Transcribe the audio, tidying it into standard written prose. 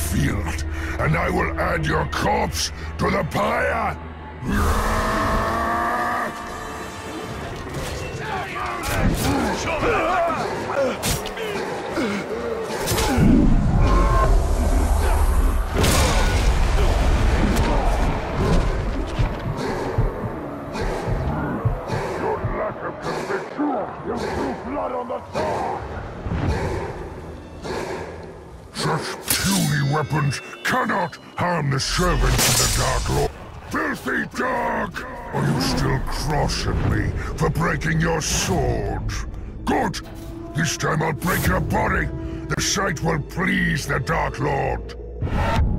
field, and I will add your corpse to the pyre! Your lack of conviction! You threw blood on the sword! Such puny weapons cannot harm the servants of the Dark Lord. Filthy dog! Are you still cross at me for breaking your sword? Good! This time I'll break your body! The sight will please the Dark Lord!